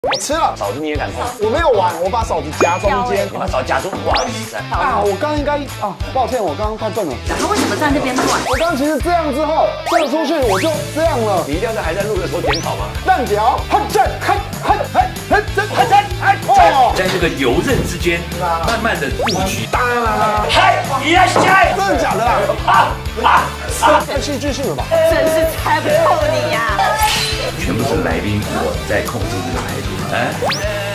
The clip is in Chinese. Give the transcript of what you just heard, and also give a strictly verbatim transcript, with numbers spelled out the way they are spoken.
我吃了， 嫂子你也敢碰？ 我没有玩，我把嫂子夹中间。 你把嫂子夹中，哇塞！ 啊，我刚刚应该啊，抱歉，我刚刚太笨了。 他为什么在那边转？ 我刚刚其实这样之后射出去，我就这样了。 你一定要在还在录的时候检讨吗？ 弹条，嘿震，嘿嘿嘿嘿震，嘿震，嘿哦， 在这个游刃之间，慢慢的布局。 当啦， 嗨，你来下， 真的假的啦？ 啊啊！ 太戏剧性了吧？ 真是猜不透你呀！ 全部是来宾，我在控制这个台度。哎。